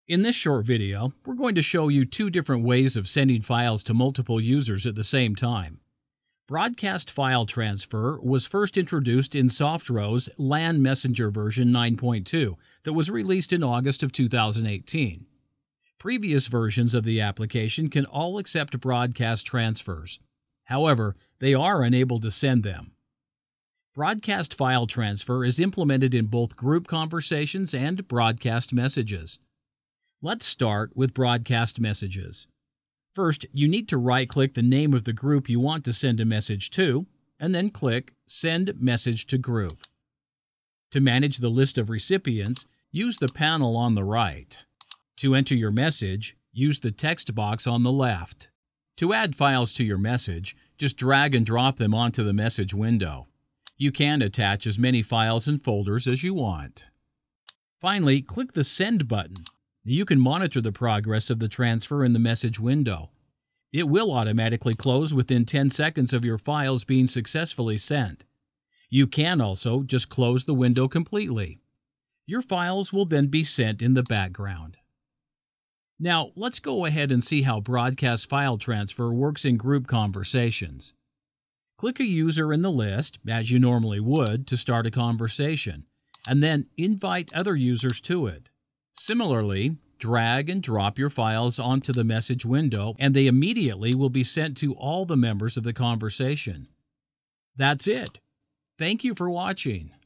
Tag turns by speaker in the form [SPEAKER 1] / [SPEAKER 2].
[SPEAKER 1] In this short video, we're going to show you two different ways of sending files to multiple users at the same time. Broadcast file transfer was first introduced in SoftRow's LAN Messenger version 9.2 that was released in August of 2018. Previous versions of the application can all accept broadcast transfers. However, they are unable to send them. Broadcast file transfer is implemented in both group conversations and broadcast messages. Let's start with broadcast messages. First, you need to right-click the name of the group you want to send a message to, and then click Send Message to Group. To manage the list of recipients, use the panel on the right. To enter your message, use the text box on the left. To add files to your message, just drag and drop them onto the message window. You can attach as many files and folders as you want. Finally, click the Send button. You can monitor the progress of the transfer in the message window. It will automatically close within 10 seconds of your files being successfully sent. You can also just close the window completely. Your files will then be sent in the background. Now, let's go ahead and see how broadcast file transfer works in group conversations. Click a user in the list, as you normally would, to start a conversation, and then invite other users to it. Similarly, drag and drop your files onto the message window, and they immediately will be sent to all the members of the conversation. That's it. Thank you for watching.